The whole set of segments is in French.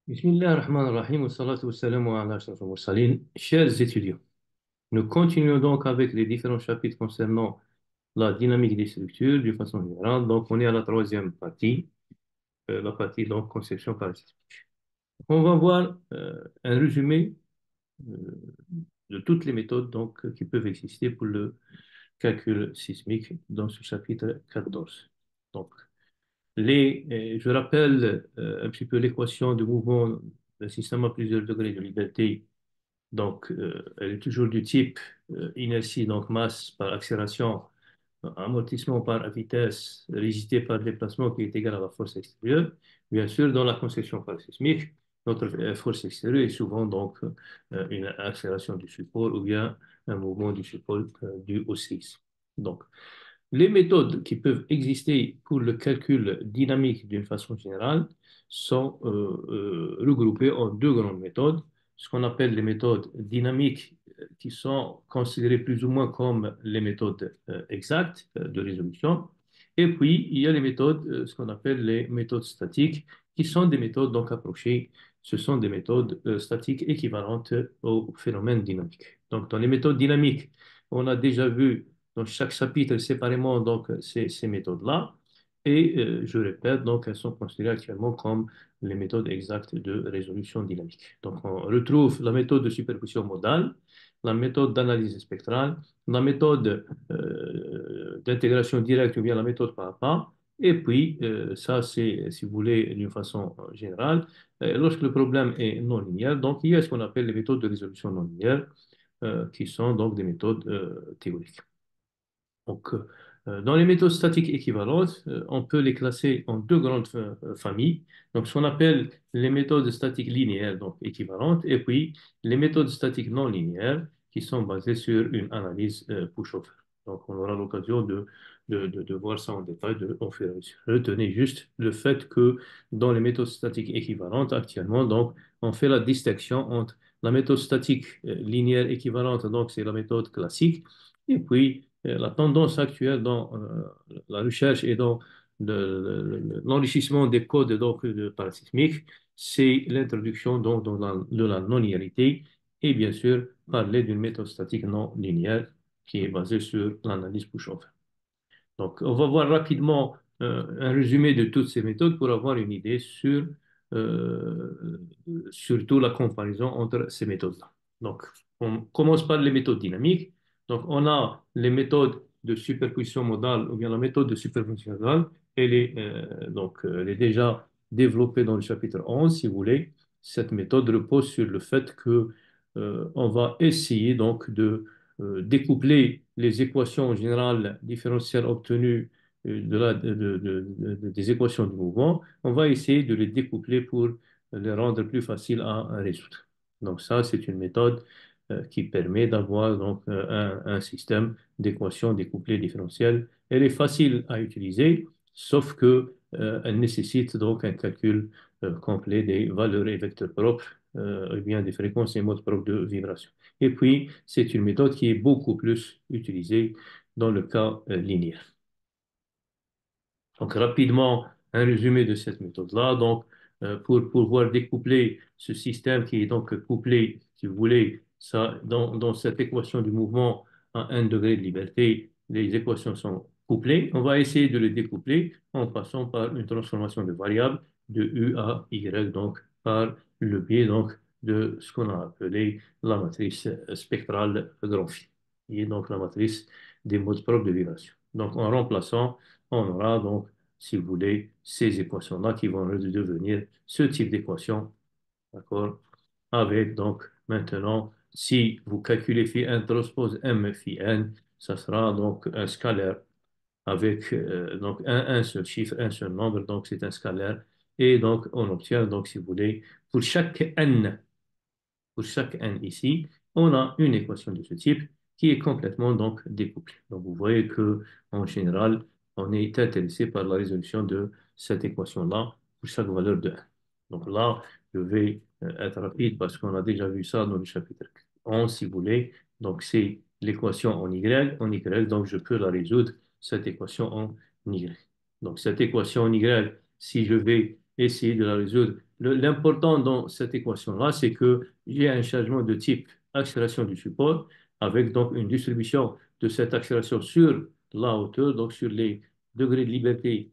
Bismillah ar-Rahman ar-Rahim, wa salatu wa salamu ala ashraf al-mursalin. Chers étudiants, nous continuons donc avec les différents chapitres concernant la dynamique des structures d'une façon générale. Donc, on est à la troisième partie, la partie donc conception parasitique. On va voir un résumé euh, de toutes les méthodes donc, qui peuvent exister pour le calcul sismique dans ce chapitre 14. Donc, je rappelle un petit peu l'équation de mouvement d'un système à plusieurs degrés de liberté. Donc, elle est toujours du type inertie, donc masse par accélération, amortissement par vitesse, rigidité par déplacement qui est égal à la force extérieure. Bien sûr, dans la conception parasismique, notre force extérieure est souvent donc une accélération du support ou bien un mouvement du support dû au séisme. Donc, les méthodes qui peuvent exister pour le calcul dynamique d'une façon générale sont regroupées en deux grandes méthodes, ce qu'on appelle les méthodes dynamiques qui sont considérées plus ou moins comme les méthodes exactes de résolution. Et puis, il y a les méthodes, ce qu'on appelle les méthodes statiques, qui sont des méthodes donc approchées. Ce sont des méthodes statiques équivalentes au phénomène dynamique. Donc, dans les méthodes dynamiques, on a déjà vu dans chaque chapitre séparément donc, ces méthodes-là. Et je répète, donc, elles sont considérées actuellement comme les méthodes exactes de résolution dynamique. Donc, on retrouve la méthode de superposition modale, la méthode d'analyse spectrale, la méthode d'intégration directe ou bien la méthode pas à pas. Et puis, ça, c'est, si vous voulez, d'une façon générale, lorsque le problème est non linéaire, donc il y a ce qu'on appelle les méthodes de résolution non linéaire, qui sont donc des méthodes théoriques. Donc, dans les méthodes statiques équivalentes, on peut les classer en deux grandes familles. Donc, ce qu'on appelle les méthodes statiques linéaires, donc équivalentes, et puis les méthodes statiques non linéaires, qui sont basées sur une analyse pushover. Donc, on aura l'occasion de voir ça en détail au fur et à mesure. Retenez juste le fait que dans les méthodes statiques équivalentes, actuellement, donc, on fait la distinction entre la méthode statique linéaire équivalente, donc c'est la méthode classique, et puis la tendance actuelle dans la recherche et dans l'enrichissement des codes donc, de parasismique, c'est l'introduction donc, de la non-linéarité et bien sûr parler d'une méthode statique non linéaire qui est basée sur l'analyse Pushover. Donc, on va voir rapidement un résumé de toutes ces méthodes pour avoir une idée sur surtout la comparaison entre ces méthodes-là. Donc, on commence par les méthodes dynamiques. Donc, on a les méthodes de superposition modale ou bien la méthode de superposition modale. Elle est déjà développée dans le chapitre 11, si vous voulez. Cette méthode repose sur le fait que on va essayer donc de découpler les équations générales différentielles obtenues des équations de mouvement, on va essayer de les découpler pour les rendre plus faciles à résoudre. Donc ça, c'est une méthode qui permet d'avoir donc un système d'équations découplées différentielles. Elle est facile à utiliser, sauf que elle nécessite donc un calcul complet des valeurs et vecteurs propres, et bien des fréquences et modes propres de vibration. Et puis, c'est une méthode qui est beaucoup plus utilisée dans le cas linéaire. Donc, rapidement, un résumé de cette méthode-là. Donc, pour pouvoir découpler ce système qui est donc couplé, si vous voulez, ça, dans cette équation du mouvement à 1 degré de liberté, les équations sont couplées. On va essayer de les découpler en passant par une transformation de variables de U à Y, donc par le biais donc, de ce qu'on a appelé la matrice spectrale Gromfi, qui est donc la matrice des modes propres de vibration. Donc, en remplaçant on aura donc, si vous voulez, ces équations-là qui vont devenir ce type d'équation, d'accord? Avec donc maintenant, si vous calculez phi n transpose m phi n, ça sera donc un scalaire avec donc un seul chiffre, un seul nombre, donc c'est un scalaire. Et donc on obtient, donc si vous voulez, pour chaque n pour chaque n ici, on a une équation de ce type qui est complètement donc découplée. Donc vous voyez que en général, on est intéressé par la résolution de cette équation-là pour chaque valeur de n. Donc là, je vais être rapide parce qu'on a déjà vu ça dans le chapitre 11, si vous voulez. Donc c'est l'équation en y, donc je peux la résoudre, cette équation en y. Donc cette équation en y, si je vais essayer de la résoudre l'important dans cette équation-là, c'est que j'ai un changement de type accélération du support avec donc une distribution de cette accélération sur la hauteur, donc sur les degrés de liberté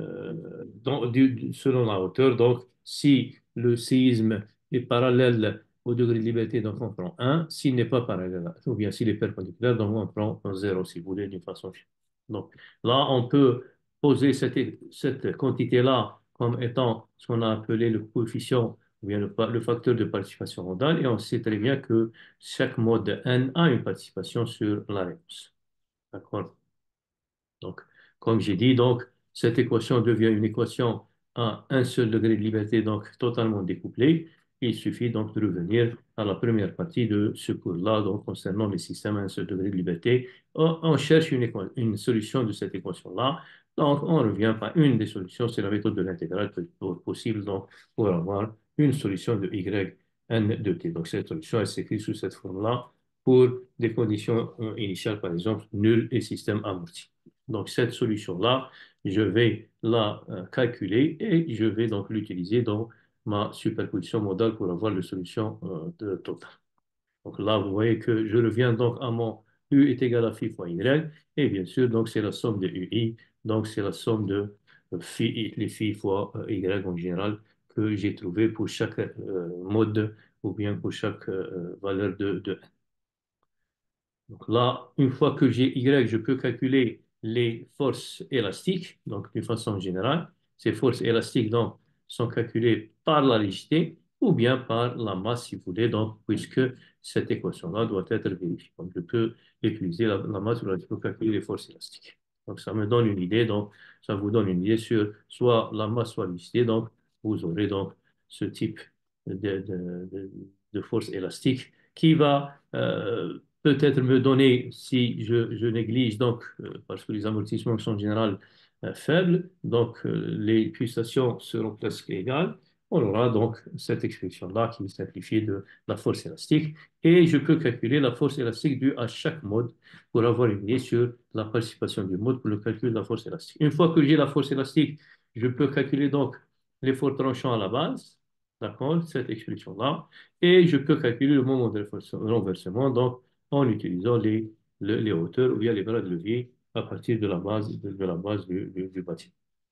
selon la hauteur. Donc, si le séisme est parallèle au degré de liberté, donc on prend 1. S'il n'est pas parallèle, ou bien s'il est perpendiculaire, donc on prend 0, si vous voulez, d'une façon. Donc, là, on peut poser cette quantité-là comme étant ce qu'on a appelé le coefficient ou bien le facteur de participation modale, et on sait très bien que chaque mode n a une participation sur la réponse. D'accord? Donc, comme j'ai dit, donc, cette équation devient une équation à un seul degré de liberté, donc totalement découplée. Il suffit donc de revenir à la première partie de ce cours-là, donc concernant les systèmes à un seul degré de liberté. On cherche une solution de cette équation-là. Donc, on revient par une des solutions, c'est la méthode de l'intégrale possible, donc, pour avoir une solution de y n de t. Donc, cette solution, elle s'écrit sous cette forme-là pour des conditions initiales, par exemple, nul et système amorti. Donc, cette solution-là, je vais la calculer et je vais donc l'utiliser dans ma superposition modale pour avoir la solution totale. Donc là, vous voyez que je reviens donc à mon U est égal à phi fois Y. Et bien sûr, donc c'est la somme de UI. Donc c'est la somme de les phi fois Y en général que j'ai trouvé pour chaque mode ou bien pour chaque valeur de donc là, une fois que j'ai Y, je peux calculer les forces élastiques, donc d'une façon générale. Ces forces élastiques donc, sont calculées par la rigidité ou bien par la masse, si vous voulez, donc, puisque cette équation-là doit être vérifiée. Donc, je peux utiliser la masse pour calculer les forces élastiques. Donc, ça me donne une idée, donc, ça vous donne une idée sur soit la masse, soit la rigidité. Donc, vous aurez donc ce type de force élastique qui va peut-être me donner, si je néglige, donc, parce que les amortissements sont en général faibles, donc les pulsations seront presque égales. On aura donc cette expression-là qui est simplifiée de la force élastique. Et je peux calculer la force élastique due à chaque mode pour avoir une idée sur la participation du mode pour le calcul de la force élastique. Une fois que j'ai la force élastique, je peux calculer donc l'effort tranchant à la base, d'accord, cette expression-là, et je peux calculer le moment de renversement, donc en utilisant les hauteurs ou bien les bras de levier à partir de la base, de la base du bâtiment.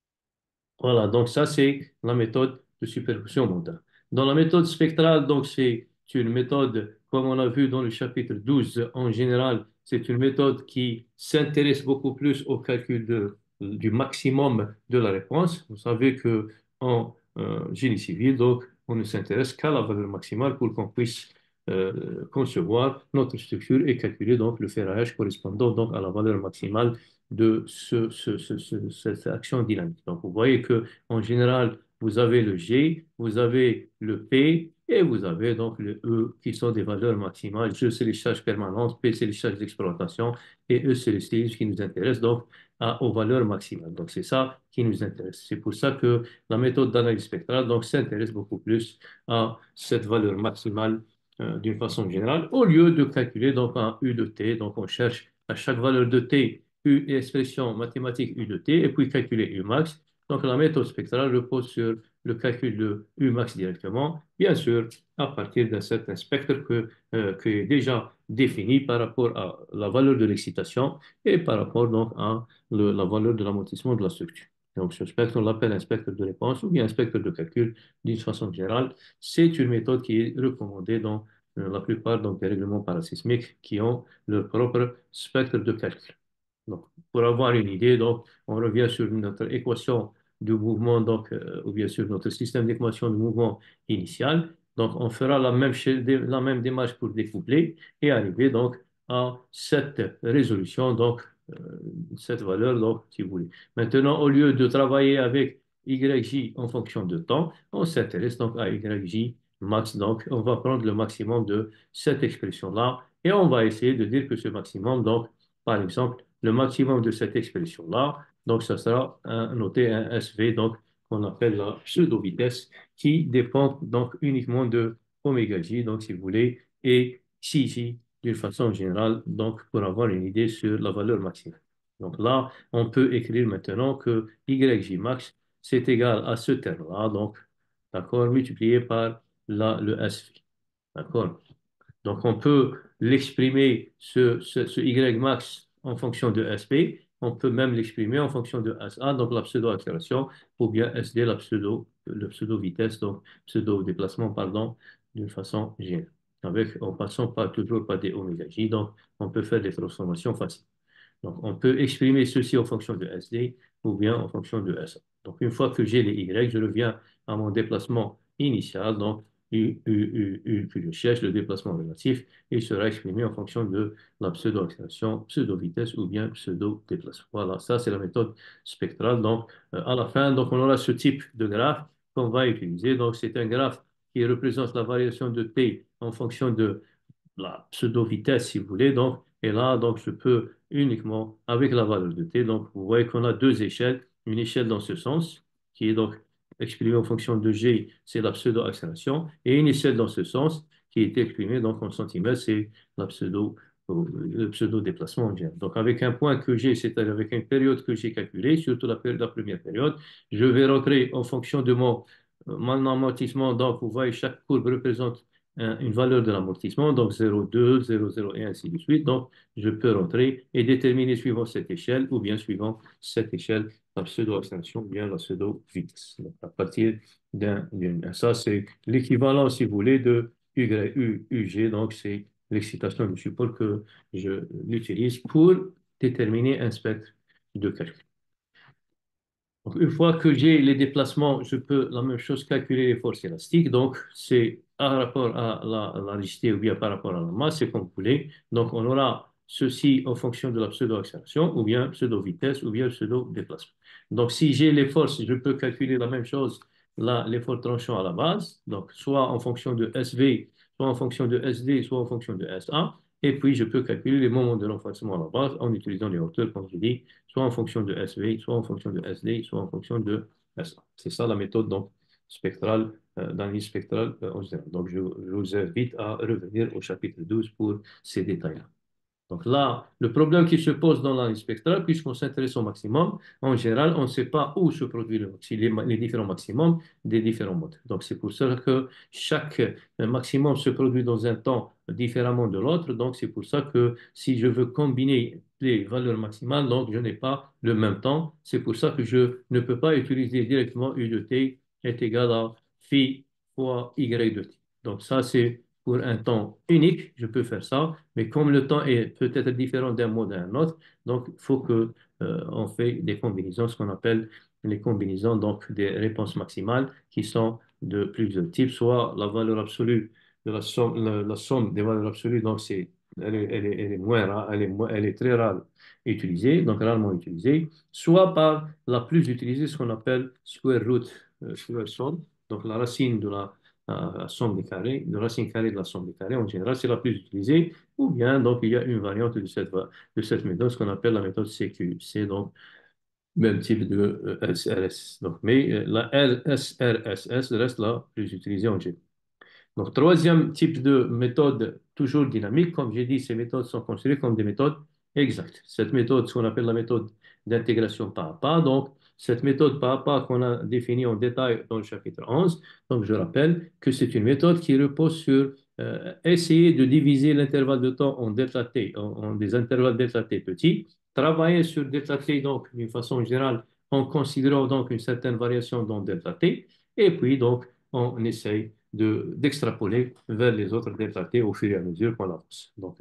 Voilà, donc ça, c'est la méthode de superposition montante. Dans la méthode spectrale, donc c'est une méthode, comme on a vu dans le chapitre 12, en général, c'est une méthode qui s'intéresse beaucoup plus au calcul du maximum de la réponse. Vous savez que en génie civil, donc, on ne s'intéresse qu'à la valeur maximale pour qu'on puisse concevoir notre structure et calculer donc le ferrage correspondant donc à la valeur maximale de cette action dynamique. Donc, vous voyez que en général, vous avez le G, vous avez le P et vous avez donc le E qui sont des valeurs maximales. G, c'est les charges permanentes, P, c'est les charges d'exploitation et E, c'est les stéréos qui nous intéressent donc aux valeurs maximales. Donc, c'est ça qui nous intéresse. C'est pour ça que la méthode d'analyse spectrale donc s'intéresse beaucoup plus à cette valeur maximale d'une façon générale, au lieu de calculer donc un U de T. Donc, on cherche à chaque valeur de T U, expression mathématique U de T, et puis calculer U max. Donc, la méthode spectrale repose sur le calcul de U max directement, bien sûr, à partir d'un certain spectre qui est déjà défini par rapport à la valeur de l'excitation et par rapport donc à la valeur de l'amortissement de la structure. Donc, ce spectre, on l'appelle un spectre de réponse ou bien un spectre de calcul d'une façon générale. C'est une méthode qui est recommandée dans la plupart donc, des règlements parasismiques qui ont leur propre spectre de calcul. Donc, pour avoir une idée, donc, on revient sur notre équation du mouvement, donc, ou bien sûr notre système d'équation du mouvement initial. Donc, on fera la même démarche pour découpler et arriver donc à cette résolution, donc euh, cette valeur, donc, si vous voulez. Maintenant, au lieu de travailler avec YJ en fonction de temps, on s'intéresse donc à YJ max. Donc, on va prendre le maximum de cette expression-là et on va essayer de dire que ce maximum, donc, par exemple, le maximum de cette expression-là, donc ça sera noté un SV, donc qu'on appelle la pseudo-vitesse, qui dépend donc uniquement de oméga j, donc si vous voulez, et xi j d'une façon générale, donc pour avoir une idée sur la valeur maximale. Donc là, on peut écrire maintenant que yj max, c'est égal à ce terme-là, donc d'accord, multiplié par le SV. D'accord? Donc, on peut l'exprimer, ce Y max, en fonction de SP. On peut même l'exprimer en fonction de SA, donc la pseudo-accélération, ou bien SD, le pseudo-vitesse, donc pseudo-déplacement, pardon, d'une façon générale. En passant toujours par des oméga J, donc on peut faire des transformations faciles. Donc, on peut exprimer ceci en fonction de SD ou bien en fonction de SA. Donc, une fois que j'ai les Y, je reviens à mon déplacement initial, donc que je cherche le déplacement relatif, il sera exprimé en fonction de la pseudo-accélération, pseudo-vitesse ou bien pseudo-déplacement. Voilà, ça c'est la méthode spectrale. Donc, à la fin, donc, on aura ce type de graphe qu'on va utiliser. Donc, c'est un graphe qui représente la variation de T en fonction de la pseudo-vitesse, si vous voulez. Donc, et là, donc, je peux uniquement avec la valeur de t. Donc, vous voyez qu'on a deux échelles. Une échelle dans ce sens, qui est donc exprimée en fonction de g, c'est la pseudo-accélération, et une échelle dans ce sens, qui est exprimée donc en centimètres, c'est le pseudo-déplacement en général. Donc, avec un point que j'ai, c'est-à-dire avec une période que j'ai calculée, surtout la première période, je vais rentrer en fonction de mon amortissement. Donc, vous voyez, chaque courbe représente une valeur de l'amortissement, donc 0,2, 0,0 et ainsi de suite. Donc, je peux rentrer et déterminer suivant cette échelle ou bien suivant cette échelle la pseudo-extension ou bien la pseudo-vitesse. Donc, à partir ça, c'est l'équivalent, si vous voulez, de UG. Donc, c'est l'excitation du support que je l'utilise pour déterminer un spectre de calcul. Donc, une fois que j'ai les déplacements, je peux la même chose calculer les forces élastiques. Donc, c'est par rapport à la rigidité ou bien par rapport à la masse, c'est comme vous voulez. Donc, on aura ceci en fonction de la pseudo-accélération ou bien pseudo-vitesse ou bien pseudo-déplacement. Donc, si j'ai les forces, je peux calculer la même chose, là, l'effort tranchant à la base. Donc, soit en fonction de SV, soit en fonction de SD, soit en fonction de SA. Et puis, je peux calculer les moments de renforcement à la base en utilisant les hauteurs, comme je dis, soit en fonction de SV, soit en fonction de SD, soit en fonction de SA. C'est ça la méthode donc, spectrale, d'analyse spectrale en général. Donc, je vous invite à revenir au chapitre 12 pour ces détails-là. Donc là, le problème qui se pose dans l'analyse spectrale, puisqu'on s'intéresse au maximum, en général, on ne sait pas où se produit les différents maximums des différents modes. Donc c'est pour ça que chaque maximum se produit dans un temps différemment de l'autre. Donc c'est pour ça que si je veux combiner les valeurs maximales, donc je n'ai pas le même temps. C'est pour ça que je ne peux pas utiliser directement U de t est égal à phi fois y de t. Donc ça, c'est pour un temps unique, je peux faire ça, mais comme le temps est peut-être différent d'un mode à un autre, donc il faut que on fait des combinaisons, ce qu'on appelle les combinaisons donc des réponses maximales qui sont de plusieurs types, soit la valeur absolue de la somme des valeurs absolues, donc elle est moins rare, elle est très rare utilisée, donc rarement utilisée, soit par la plus utilisée, ce qu'on appelle square root, square sum, donc la racine de la somme des carrés, de racine carrée de la somme des carrés, en général, c'est la plus utilisée, ou bien donc il y a une variante de cette méthode, ce qu'on appelle la méthode CQ. C'est donc même type de SRS. Donc, mais la LSRSS reste la plus utilisée en général. Donc, troisième type de méthode, toujours dynamique, comme j'ai dit, ces méthodes sont considérées comme des méthodes exactes. Cette méthode, ce qu'on appelle la méthode d'intégration pas à pas. Donc, cette méthode pas à pas qu'on a définie en détail dans le chapitre 11, donc je rappelle que c'est une méthode qui repose sur essayer de diviser l'intervalle de temps en delta t, en des intervalles delta t petits, travailler sur delta t, donc d'une façon générale, en considérant donc une certaine variation dans delta t, et puis donc on essaye d'extrapoler vers les autres delta t au fur et à mesure qu'on avance. Donc,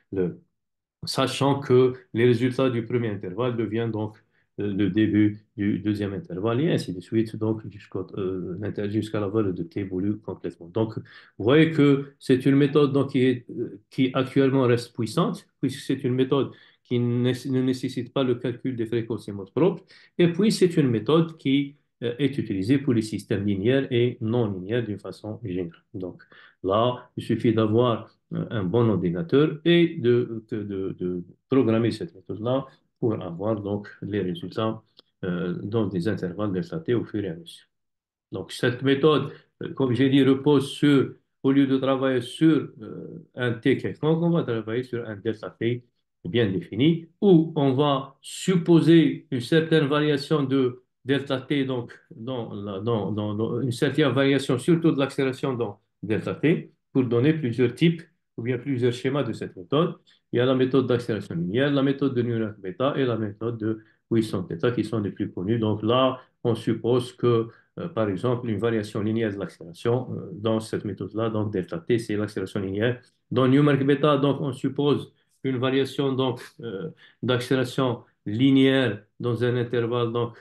sachant que les résultats du premier intervalle deviennent donc le début du deuxième intervalle et ainsi de suite, donc jusqu'à la valeur de t évolue complètement. Donc, vous voyez que c'est une méthode donc, qui actuellement reste puissante, puisque c'est une méthode qui ne nécessite pas le calcul des fréquences et modes propres, et puis c'est une méthode qui est utilisée pour les systèmes linéaires et non linéaires d'une façon générale. Donc là, il suffit d'avoir un bon ordinateur et de programmer cette méthode-là pour avoir donc les résultats dans des intervalles delta t au fur et à mesure. Donc cette méthode, comme j'ai dit, repose sur, au lieu de travailler sur un t quelconque, on va travailler sur un delta t bien défini, où on va supposer une certaine variation de delta t, donc dans une certaine variation, surtout de l'accélération dans delta t, pour donner plusieurs types ou bien plusieurs schémas de cette méthode. Il y a la méthode d'accélération linéaire, la méthode de Newton bêta et la méthode de Wilson θ qui sont les plus connues. Donc là, on suppose que, par exemple, une variation linéaire de l'accélération dans cette méthode-là, donc delta t, c'est l'accélération linéaire. Dans Newmark bêta, donc on suppose une variation donc d'accélération linéaire dans un intervalle donc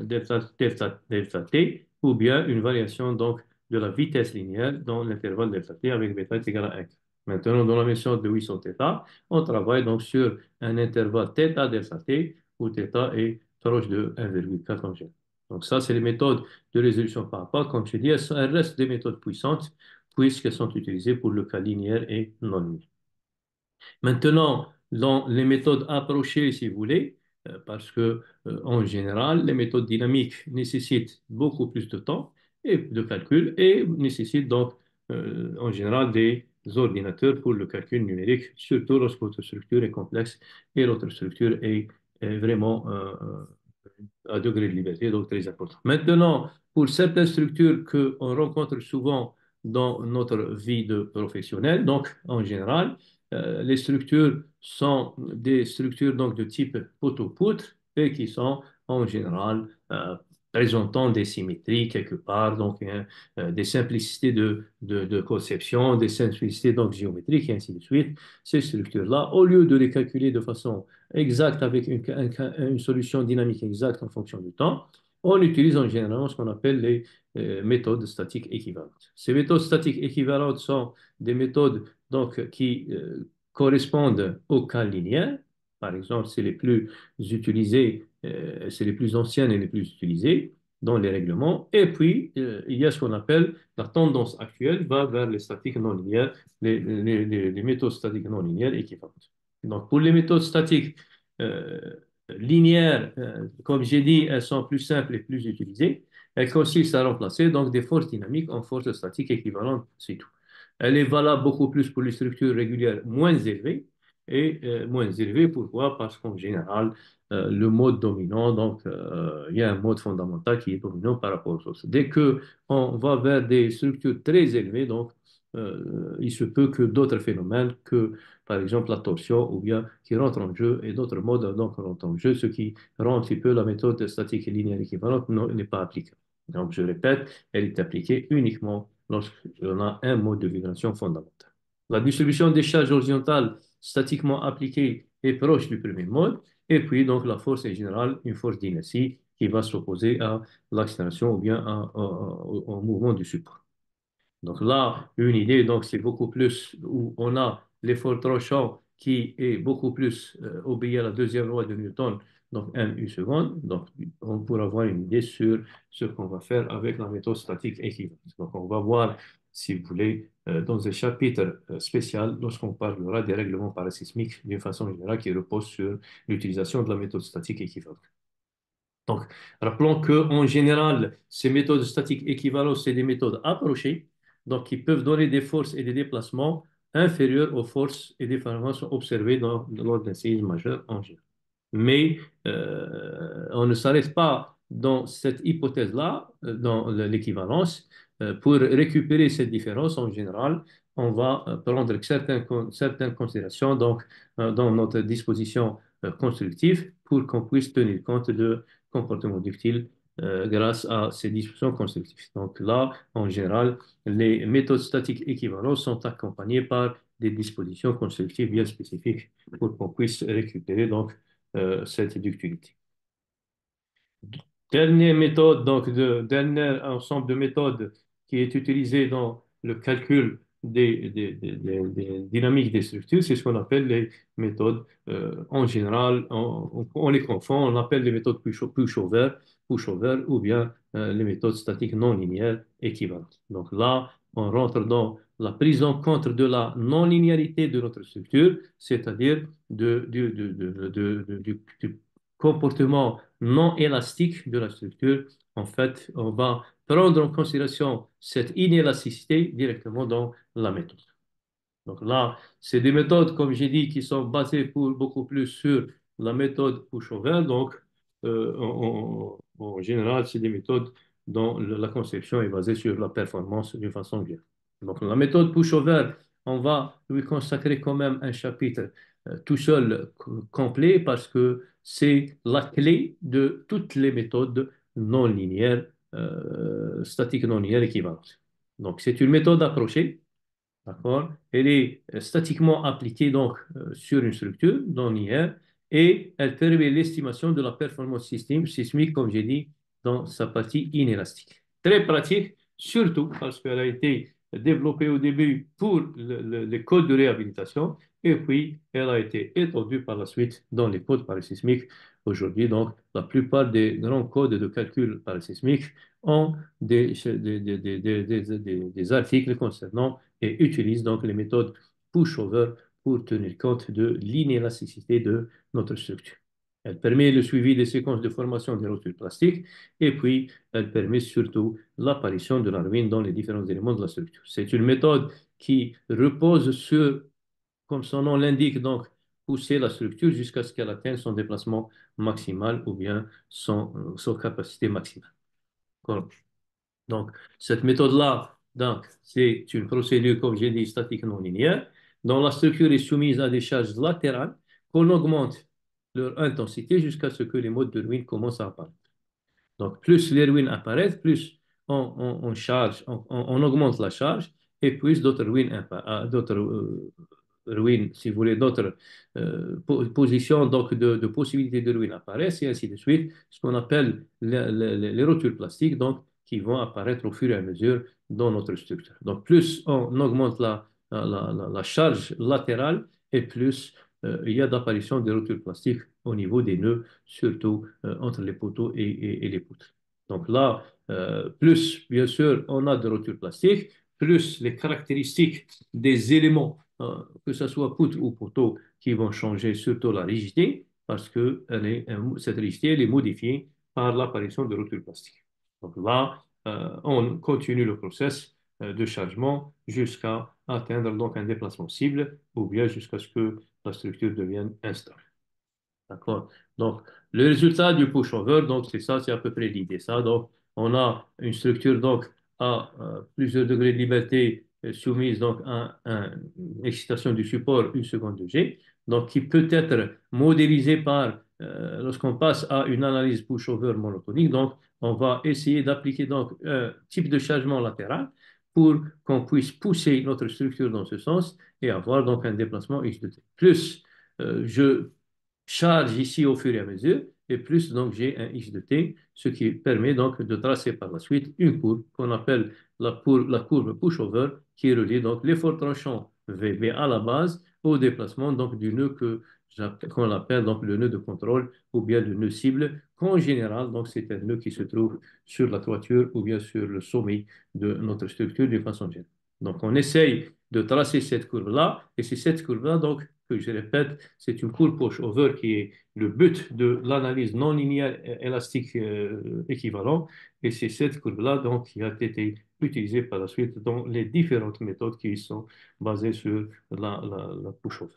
delta t, ou bien une variation donc de la vitesse linéaire dans l'intervalle delta t avec bêta est égal à 1. Maintenant, dans la méthode de Wilson θ, on travaille donc sur un intervalle θ delta t où θ est proche de 1,4 en général. Donc ça, c'est les méthodes de résolution par pas. Comme je dis, elles restent des méthodes puissantes puisqu'elles sont utilisées pour le cas linéaire et non linéaire. Maintenant, dans les méthodes approchées, si vous voulez, parce que en général, les méthodes dynamiques nécessitent beaucoup plus de temps et de calcul et nécessitent donc en général des ordinateurs pour le calcul numérique, surtout lorsque votre structure est complexe et l'autre structure est vraiment à degré de liberté, donc très important. Maintenant, pour certaines structures qu'on rencontre souvent dans notre vie de professionnel, donc en général, les structures sont des structures donc de type poteau-poutre et qui sont en général présentant des symétries quelque part, donc des simplicités de conception, des simplicités donc géométriques et ainsi de suite. Ces structures-là, au lieu de les calculer de façon exacte avec une solution dynamique exacte en fonction du temps, on utilise en général ce qu'on appelle les méthodes statiques équivalentes. Ces méthodes statiques équivalentes sont des méthodes donc, qui correspondent au cas linéaire. Par exemple, c'est les plus utilisées, c'est les plus anciennes et les plus utilisées dans les règlements. Et puis, il y a ce qu'on appelle la tendance actuelle va vers les statiques non linéaires, les méthodes statiques non linéaires équivalentes. Donc, pour les méthodes statiques euh, linéaires, comme j'ai dit, elles sont plus simples et plus utilisées. Elles consistent à remplacer donc des forces dynamiques en forces statiques équivalentes, c'est tout. Elle est valable beaucoup plus pour les structures régulières moins élevées. Et moins élevées, pourquoi? Parce qu'en général, le mode dominant, donc il y a un mode fondamental qui est dominant par rapport aux autres. Dès que on va vers des structures très élevées, donc il se peut que d'autres phénomènes, que par exemple la torsion, ou bien qui rentrent en jeu, et d'autres modes donc rentrent en jeu, ce qui rend un petit peu la méthode statique linéaire équivalente n'est pas applicable. Donc je répète, elle est appliquée uniquement lorsqu'on a un mode de vibration fondamental. La distribution des charges horizontales statiquement appliquée est proche du premier mode, et puis donc la force est générale une force d'inertie qui va s'opposer à l'accélération ou bien au mouvement du support. Donc là, une idée, donc c'est beaucoup plus où on a l'effort tranchant qui est beaucoup plus obéi à la deuxième loi de Newton, donc m u seconde. Donc on pourra avoir une idée sur ce qu'on va faire avec la méthode statique équivalente. Donc on va voir, si vous voulez, dans un chapitre spécial lorsqu'on parlera des règlements parasismiques d'une façon générale qui repose sur l'utilisation de la méthode statique équivalente. Donc, rappelons qu'en général, ces méthodes statiques équivalentes, c'est des méthodes approchées, donc qui peuvent donner des forces et des déplacements inférieurs aux forces et déformations observées lors d'un séisme majeur en général. Mais on ne s'arrête pas dans cette hypothèse-là, dans l'équivalence. Pour récupérer cette différence, en général, on va prendre certaines considérations donc, dans notre disposition constructive pour qu'on puisse tenir compte de comportements ductiles grâce à ces dispositions constructives. Donc là, en général, les méthodes statiques équivalentes sont accompagnées par des dispositions constructives bien spécifiques pour qu'on puisse récupérer donc cette ductilité. Dernière méthode, donc dernier ensemble de méthodes qui est utilisé dans le calcul des dynamiques des structures, c'est ce qu'on appelle les méthodes, en général, on les confond, on appelle les méthodes pushover ou bien les méthodes statiques non linéaires équivalentes. Donc là, on rentre dans la prise en compte de la non-linéarité de notre structure, c'est-à-dire du comportement non élastique de la structure. En fait, on va prendre en considération cette inélasticité directement dans la méthode. Donc là, c'est des méthodes, comme j'ai dit, qui sont basées beaucoup plus sur la méthode Pushover. Donc, en général, c'est des méthodes dont la conception est basée sur la performance d'une façon générale. Donc, la méthode pushover, on va lui consacrer quand même un chapitre tout seul complet parce que c'est la clé de toutes les méthodes non linéaires, statiques non linéaires équivalentes. Donc, c'est une méthode approchée. D'accord? Elle est statiquement appliquée donc sur une structure non linéaire et elle permet l'estimation de la performance sismique, comme j'ai dit, dans sa partie inélastique. Très pratique, surtout parce qu'elle a été développée au début pour les codes de réhabilitation et puis elle a été étendue par la suite dans les codes parasismiques. Aujourd'hui, donc, la plupart des grands codes de calcul parasismique ont des articles concernant et utilise donc les méthodes pushover pour tenir compte de l'inélasticité de notre structure. Elle permet le suivi des séquences de formation des rotules plastiques et puis elle permet surtout l'apparition de la ruine dans les différents éléments de la structure. C'est une méthode qui repose sur, comme son nom l'indique, donc pousser la structure jusqu'à ce qu'elle atteigne son déplacement maximal ou bien son capacité maximale. D'accord. Donc, cette méthode-là, donc, c'est une procédure, comme j'ai dit, statique non linéaire, dont la structure est soumise à des charges latérales qu'on augmente leur intensité jusqu'à ce que les modes de ruine commencent à apparaître. Donc, plus les ruines apparaissent, plus on charge, on augmente la charge, et plus d'autres ruines, si vous voulez, d'autres positions donc de possibilités de ruines apparaissent, et ainsi de suite, ce qu'on appelle les rotules plastiques, donc, qui vont apparaître au fur et à mesure dans notre structure. Donc, plus on augmente la charge latérale, et plus il y a d'apparition des rotules plastiques au niveau des nœuds, surtout entre les poteaux et les poutres. Donc là, plus, bien sûr, on a de rotules plastiques, plus les caractéristiques des éléments, que ce soit poutre ou poteau, qui vont changer surtout la rigidité, parce que cette rigidité elle est modifiée par l'apparition de rotules plastiques. Donc là, on continue le process de chargement jusqu'à atteindre donc un déplacement cible ou bien jusqu'à ce que la structure devienne instable. D'accord? Donc, le résultat du pushover, donc c'est ça, c'est à peu près l'idée. Ça, donc, on a une structure donc à plusieurs degrés de liberté soumise donc à une excitation du support une seconde de G, donc qui peut être modélisée par lorsqu'on passe à une analyse pushover monotonique. Donc, on va essayer d'appliquer donc un type de chargement latéral pour qu'on puisse pousser notre structure dans ce sens et avoir donc un déplacement X de T. Plus je charge ici au fur et à mesure, et plus donc j'ai un x de t, ce qui permet donc de tracer par la suite une courbe qu'on appelle la courbe pushover, qui relie donc l'effort tranchant VB à la base au déplacement donc du nœud qu'on appelle donc le nœud de contrôle ou bien le nœud cible, qu'en général donc c'est un nœud qui se trouve sur la toiture ou bien sur le sommet de notre structure d'une façon générale. Donc on essaye de tracer cette courbe-là, et c'est cette courbe-là donc que je répète, c'est une courbe pushover qui est le but de l'analyse non linéaire élastique équivalent. Et c'est cette courbe-là donc, qui a été utilisée par la suite dans les différentes méthodes qui sont basées sur la pushover.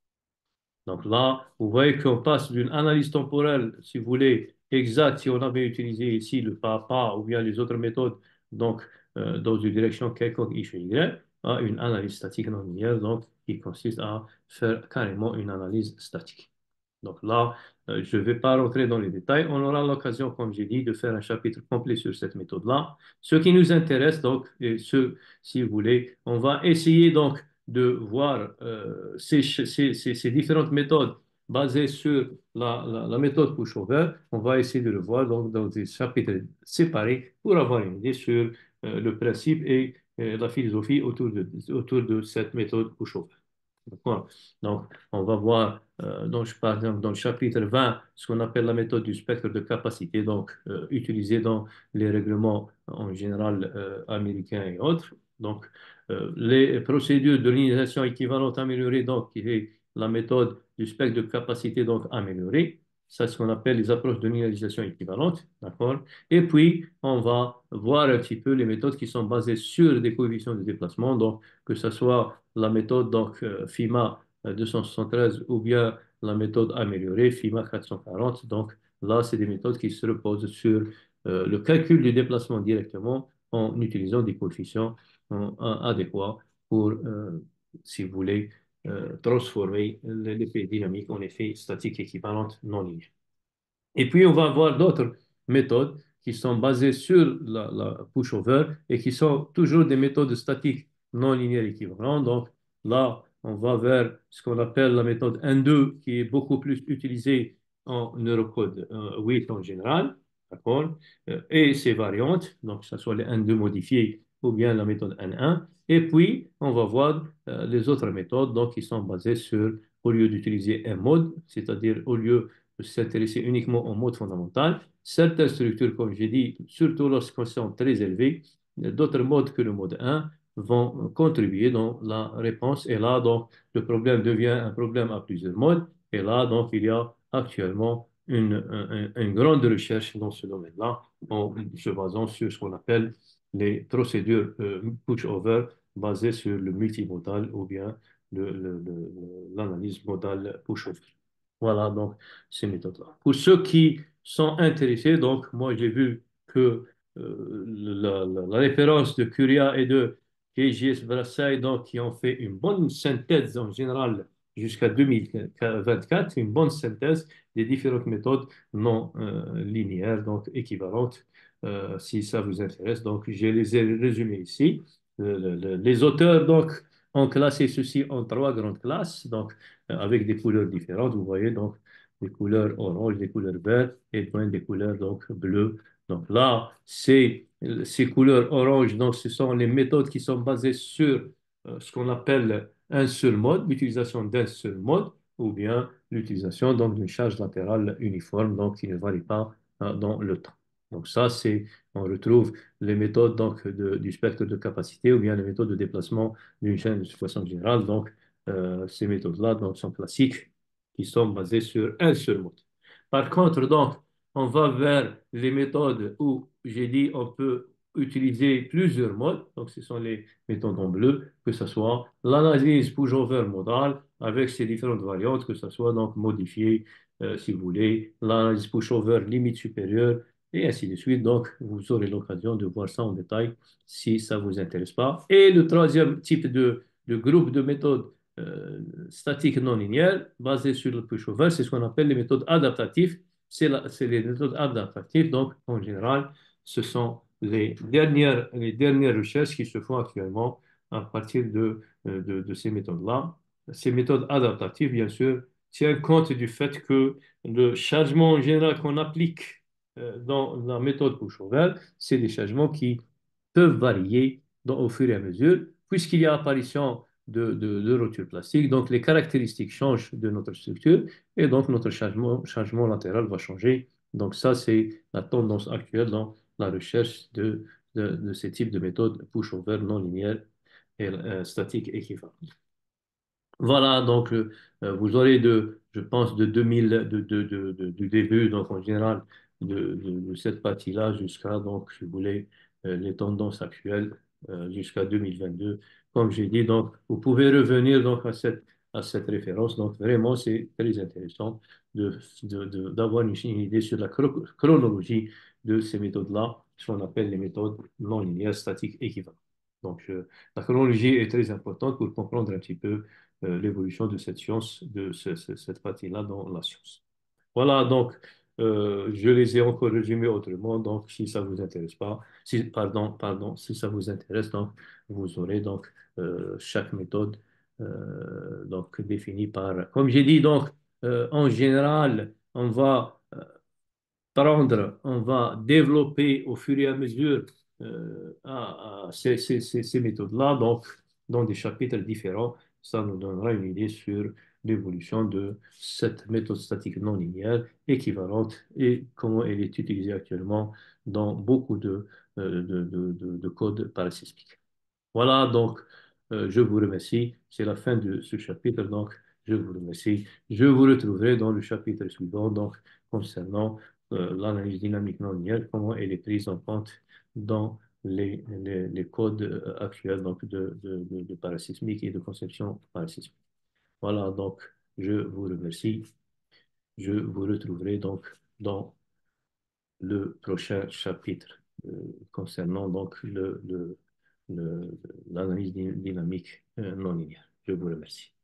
Donc là, vous voyez qu'on passe d'une analyse temporelle, si vous voulez, exacte, si on avait utilisé ici le pas à pas ou bien les autres méthodes, donc dans une direction quelconque X ou Y, à une analyse statique non linéaire, donc qui consiste à faire carrément une analyse statique. Donc là, je ne vais pas rentrer dans les détails. On aura l'occasion, comme j'ai dit, de faire un chapitre complet sur cette méthode-là. Ce qui nous intéresse, donc, et si vous voulez, on va essayer donc de voir ces différentes méthodes basées sur la méthode pushover. On va essayer de le voir donc, dans des chapitres séparés pour avoir une idée sur le principe et la philosophie autour de cette méthode pushover. D'accord. Donc, on va voir, par exemple, dans le chapitre 20, ce qu'on appelle la méthode du spectre de capacité, donc utilisée dans les règlements en général américains et autres. Donc, les procédures de linéarisation équivalente améliorée, donc, qui est la méthode du spectre de capacité, donc améliorée. Ça, c'est ce qu'on appelle les approches de linéarisation équivalente. D'accord. Et puis, on va voir un petit peu les méthodes qui sont basées sur des coefficients de déplacement, donc, que ce soit la méthode donc, FIMA 273 ou bien la méthode améliorée FIMA 440, donc Là, c'est des méthodes qui se reposent sur le calcul du déplacement directement en utilisant des coefficients adéquats pour, si vous voulez, transformer l'effet dynamique en effet statique équivalent non linéaire. Et puis, on va avoir d'autres méthodes qui sont basées sur la pushover et qui sont toujours des méthodes statiques non linéaires équivalentes. Donc, là, on va vers ce qu'on appelle la méthode N2, qui est beaucoup plus utilisée en Eurocode 8 en général, d'accord? Et ses variantes, donc que ce soit les N2 modifiés ou bien la méthode N1. Et puis, on va voir les autres méthodes donc, qui sont basées sur, au lieu d'utiliser un mode, c'est-à-dire au lieu de s'intéresser uniquement au mode fondamental. Certaines structures, comme j'ai dit, surtout lorsqu'elles sont très élevées, d'autres modes que le mode 1 vont contribuer dans la réponse. Et là, donc, le problème devient un problème à plusieurs modes. Et là, donc, il y a actuellement une grande recherche dans ce domaine-là, en se basant sur ce qu'on appelle les procédures push-over basées sur le multimodal ou bien l'analyse modale push-over. Voilà, donc, ces méthodes-là. Pour ceux qui sont intéressés, donc, moi, j'ai vu que la référence de Curia et de KGS Brassai, donc, qui ont fait une bonne synthèse en général jusqu'à 2024, une bonne synthèse des différentes méthodes non linéaires, donc équivalentes, si ça vous intéresse. Donc, je les ai résumées ici. Les auteurs, donc, ont classé ceci en trois grandes classes. Donc, avec des couleurs différentes. Vous voyez donc des couleurs orange, des couleurs vertes et puis des couleurs donc bleues. Donc là, ces couleurs orange, donc ce sont les méthodes qui sont basées sur ce qu'on appelle un seul mode, l'utilisation d'un seul mode, ou bien l'utilisation donc d'une charge latérale uniforme, donc qui ne varie pas dans le temps. Donc ça, on retrouve les méthodes donc du spectre de capacité ou bien les méthodes de déplacement d'une chaîne de façon générale. Donc ces méthodes-là donc, sont classiques, qui sont basées sur un seul mode. Par contre, donc, on va vers les méthodes où j'ai dit on peut utiliser plusieurs modes. Donc, ce sont les méthodes en bleu, que ce soit l'analyse push-over modale avec ses différentes variantes, que ce soit donc modifiée, si vous voulez, l'analyse push-over limite supérieure, et ainsi de suite. Donc, vous aurez l'occasion de voir ça en détail si ça ne vous intéresse pas. Et le troisième type de groupe de méthodes statiques non linéaires basées sur le pushover, c'est ce qu'on appelle les méthodes adaptatives. C'est les méthodes adaptatives. Donc, en général, ce sont les dernières recherches qui se font actuellement à partir de ces méthodes-là. Ces méthodes adaptatives, bien sûr, tiennent compte du fait que le chargement en général qu'on applique dans la méthode pushover, c'est des changements qui peuvent varier au fur et à mesure, puisqu'il y a apparition de rotures plastiques. Donc, les caractéristiques changent de notre structure et donc notre changement latéral va changer. Donc, ça, c'est la tendance actuelle dans la recherche de ces types de méthodes push-over non linéaires et statiques équivalentes. Voilà, donc vous aurez je pense, du début, donc en général, de cette partie-là jusqu'à, donc, si vous voulez, les tendances actuelles jusqu'à 2022. Comme j'ai dit, donc, vous pouvez revenir donc à cette référence. Donc, vraiment, c'est très intéressant d'avoir une idée sur la chronologie de ces méthodes-là, ce qu'on appelle les méthodes non linéaires statiques équivalentes. Donc, la chronologie est très importante pour comprendre un petit peu l'évolution de cette science, cette partie-là dans la science. Voilà, donc, je les ai encore résumés autrement, donc si ça vous intéresse pas, pardon, si ça vous intéresse, donc, vous aurez donc chaque méthode donc définie par, comme j'ai dit, donc, en général, on va développer au fur et à mesure ces méthodes-là, donc dans des chapitres différents. Ça nous donnera une idée sur l'évolution de cette méthode statique non linéaire équivalente et comment elle est utilisée actuellement dans beaucoup de codes parasismiques. Voilà, donc, je vous remercie. C'est la fin de ce chapitre, donc, je vous remercie. Je vous retrouverai dans le chapitre suivant, donc, concernant l'analyse dynamique non linéaire, comment elle est prise en compte dans les codes actuels donc, de parasismique et de conception parasismique. Voilà, donc, je vous remercie. Je vous retrouverai donc dans le prochain chapitre concernant donc l'analyse dynamique non linéaire. Je vous remercie.